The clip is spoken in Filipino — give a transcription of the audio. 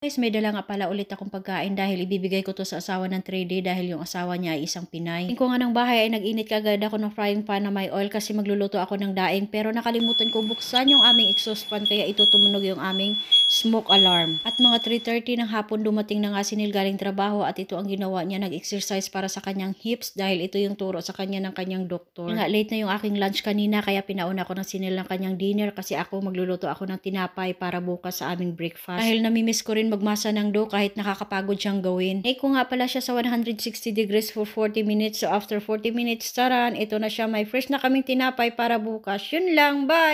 Guys, may dala nga pala ulit akong pagkain dahil ibibigay ko to sa asawa ng 3D dahil yung asawa niya ay isang Pinay. Ko nga ng bahay ay nag-init kagad ako ng frying pan na may oil kasi magluluto ako ng daing pero nakalimutan ko buksan yung aming exhaust fan kaya ito tumunog yung aming smoke alarm. At mga 3:30 ng hapon dumating na nga si Neil galing trabaho at ito ang ginawa niya, nag-exercise para sa kanyang hips dahil ito yung turo sa kanya ng kanyang doktor. Nga late na yung aking lunch kanina kaya pinauna ko ng si Neil ng kanyang dinner kasi ako magluluto ako ng tinapay para bukas sa aming breakfast. Dahil namimiss ko rin magmasa ng dough kahit nakakapagod siyang gawin. Ko nga pala siya sa 160 degrees for 40 minutes. So after 40 minutes, taran, ito na siya. May fresh na kaming tinapay para bukas. Yun lang, bye!